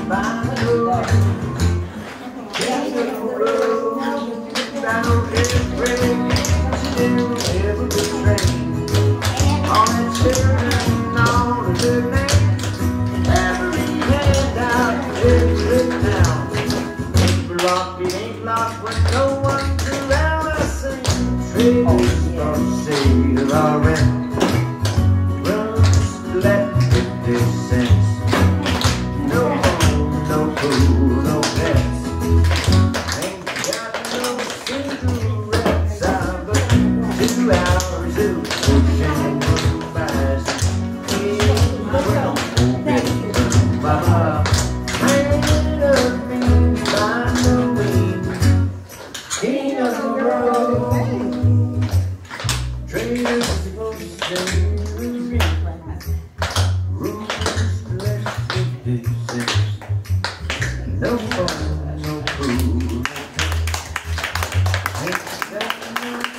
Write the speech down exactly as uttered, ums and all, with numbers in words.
by the door. King of the road, down every train, every train. All the children, all the good names, every head out, every town. Ain't locked, it ain't locked when no one's around. I sing trees don't say to our rent. Runs let fifty cents. No home, no food, no pets. Ain't got no cigarettes. I've got two hours of pushing fast. In the world, open my hand of me by the wind. King of the road, traders supposed to rules left fifty cents. No phone, no food. Ain't got no